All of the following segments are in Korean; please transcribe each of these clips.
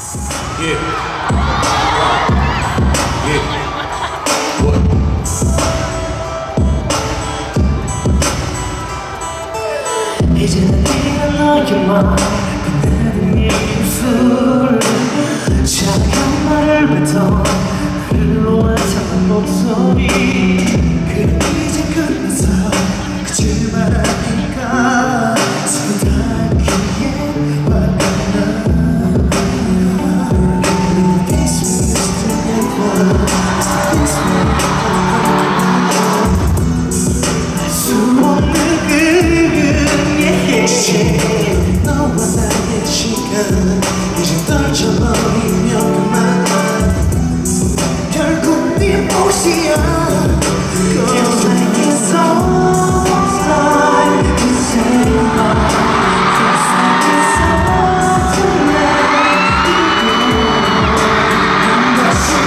Yeah. Yeah. What? 이제는 네가 너에게만 빛나는 이 입술 차가운 말을 뱉어 흘러와 작은 목소리 그래 이제 끝났어 그치 말하니까 스타일기에 와가나 너와 나의 시간 이제 떨쳐버리면 그만 결국 네 몫이야 Feels like it's alright to say goodbye Feels like it's alright to let you go 넌 다시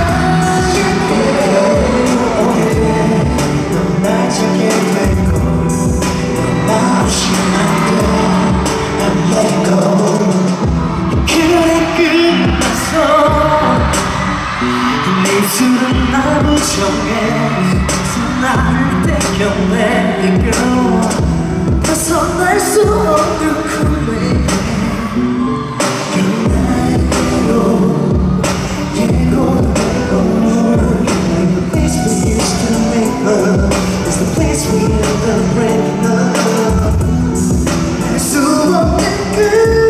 나에게 오게 돼넌날 찾게 되고 넌 나 없이 그래 끝났어 네 입술은 날 부정해 나를 떼겨내 girl 벗어날 수 없는 꿈에 The place we used to make love is the place we end up breaking up 할 수 없는 끝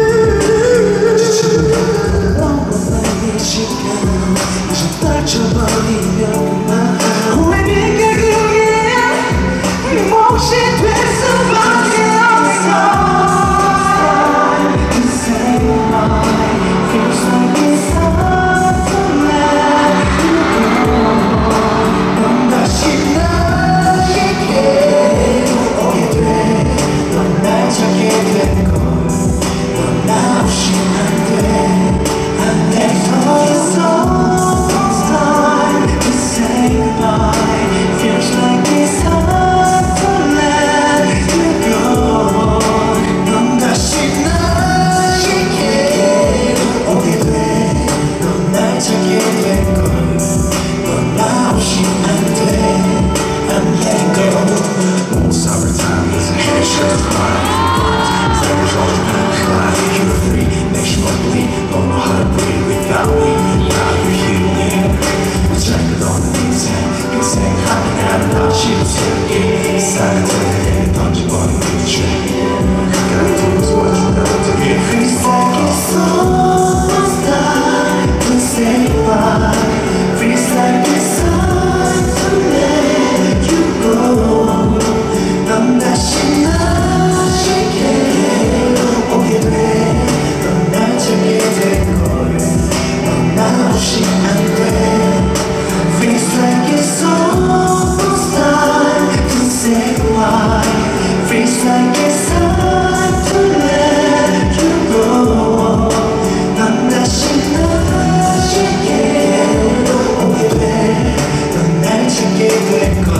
이제 떨쳐버리면 그만 왜 네가 그게 네 몫이 될 수밖에 없어 This ain't mine Feels like it's hard to let you go 넌 다시 나에게 오게 돼 넌 날 찾게 되고 넌 나 없이 안 돼 안 돼 It's almost time to say goodbye Feels like it's hard to let you go 넌 다시 나에게 오게 돼 넌 날 찾게 될걸 넌 나 없이 안 돼 안 let go Summertime is a handshake climb Feathers all around the climb You're free, makes you wanna bleed Don't know how to breathe without me Now you're healing Jacket on the knees and 평생 하는 나 치료스럽게 사랑을 던져버린 future Gotta do is what you gotta do Feels like it's almost time to say goodbye Feels like it's time to let you go 넌 다시 나에게 오게 돼 넌 날 찾게 될걸 넌 나 없이 안 돼 Feels like it's almost time to say goodbye Feels like it's time to let you go 넌 다시 나에게 오게 돼 넌 날 찾게 될걸